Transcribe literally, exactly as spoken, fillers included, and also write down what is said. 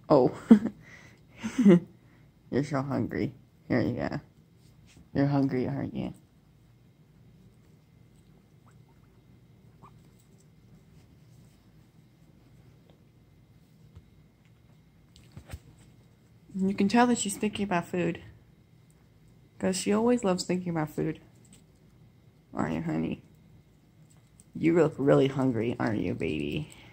Oh. You're so hungry. Here you go. You're hungry, aren't you? You can tell that she's thinking about food. Because she always loves thinking about food. Aren't you, honey? You look really hungry, aren't you, baby?